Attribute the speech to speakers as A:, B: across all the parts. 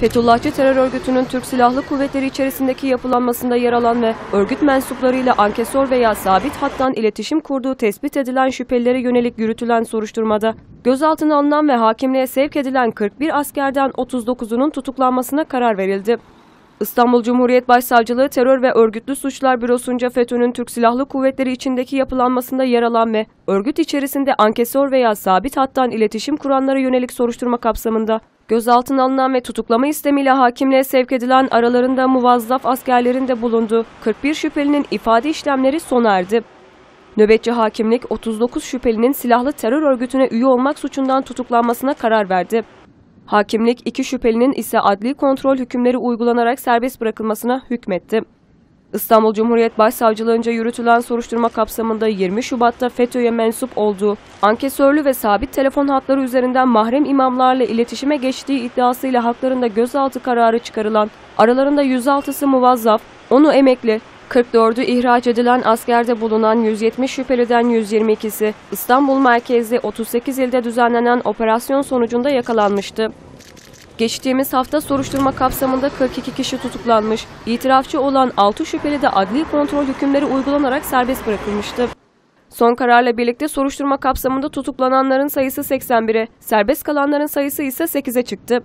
A: Fethullahçı terör örgütünün Türk Silahlı Kuvvetleri içerisindeki yapılanmasında yer alan ve örgüt mensuplarıyla ankesör veya sabit hattan iletişim kurduğu tespit edilen şüphelilere yönelik yürütülen soruşturmada gözaltına alınan ve hakimliğe sevk edilen 41 askerden 39'unun tutuklanmasına karar verildi. İstanbul Cumhuriyet Başsavcılığı Terör ve Örgütlü Suçlar Bürosu'nca FETÖ'nün Türk Silahlı Kuvvetleri içindeki yapılanmasında yer alan ve örgüt içerisinde ankesör veya sabit hattan iletişim kuranlara yönelik soruşturma kapsamında gözaltına alınan ve tutuklama istemiyle hakimliğe sevk edilen aralarında muvazzaf askerlerin de bulunduğu 41 şüphelinin ifade işlemleri sona erdi. Nöbetçi hakimlik 39 şüphelinin silahlı terör örgütüne üye olmak suçundan tutuklanmasına karar verdi. Hakimlik 2 şüphelinin ise adli kontrol hükümleri uygulanarak serbest bırakılmasına hükmetti. İstanbul Cumhuriyet Başsavcılığınca yürütülen soruşturma kapsamında 20 Şubat'ta FETÖ'ye mensup olduğu, ankesörlü ve sabit telefon hatları üzerinden mahrem imamlarla iletişime geçtiği iddiasıyla haklarında gözaltı kararı çıkarılan, aralarında 106'sı muvazzaf, 10'u emekli, 44'ü ihraç edilen askerde bulunan 170 şüpheliden 122'si İstanbul merkezli 38 ilde düzenlenen operasyon sonucunda yakalanmıştı. Geçtiğimiz hafta soruşturma kapsamında 42 kişi tutuklanmış, itirafçı olan 6 şüpheli de adli kontrol hükümleri uygulanarak serbest bırakılmıştı. Son kararla birlikte soruşturma kapsamında tutuklananların sayısı 81'e, serbest kalanların sayısı ise 8'e çıktı.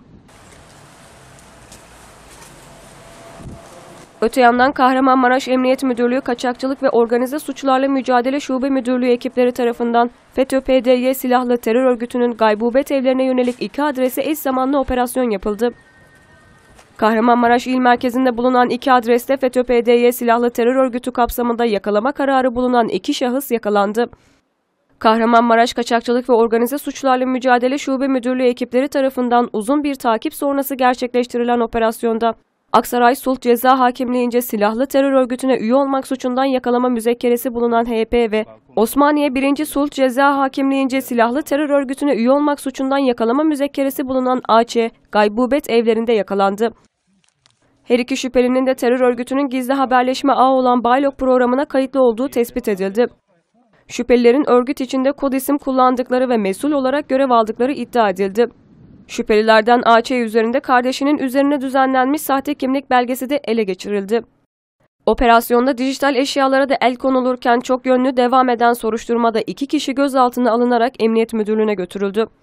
A: Öte yandan Kahramanmaraş Emniyet Müdürlüğü Kaçakçılık ve Organize Suçlarla Mücadele Şube Müdürlüğü ekipleri tarafından FETÖ-PDY silahlı terör örgütünün gaybubet evlerine yönelik 2 adrese eş zamanlı operasyon yapıldı. Kahramanmaraş il merkezinde bulunan 2 adreste FETÖ-PDY silahlı terör örgütü kapsamında yakalama kararı bulunan 2 şahıs yakalandı. Kahramanmaraş Kaçakçılık ve Organize Suçlarla Mücadele Şube Müdürlüğü ekipleri tarafından uzun bir takip sonrası gerçekleştirilen operasyonda Aksaray Sulh Ceza Hakimliğince silahlı terör örgütüne üye olmak suçundan yakalama müzekkeresi bulunan HP ve Osmaniye 1. Sulh Ceza Hakimliğince silahlı terör örgütüne üye olmak suçundan yakalama müzekkeresi bulunan AC, gaybubet evlerinde yakalandı. Her iki şüphelinin de terör örgütünün gizli haberleşme ağı olan Baylok programına kayıtlı olduğu tespit edildi. Şüphelilerin örgüt içinde kod isim kullandıkları ve mesul olarak görev aldıkları iddia edildi. Şüphelilerden AC üzerinde kardeşinin üzerine düzenlenmiş sahte kimlik belgesi de ele geçirildi. Operasyonda dijital eşyalara da el konulurken çok yönlü devam eden soruşturmada 2 kişi gözaltına alınarak Emniyet Müdürlüğü'ne götürüldü.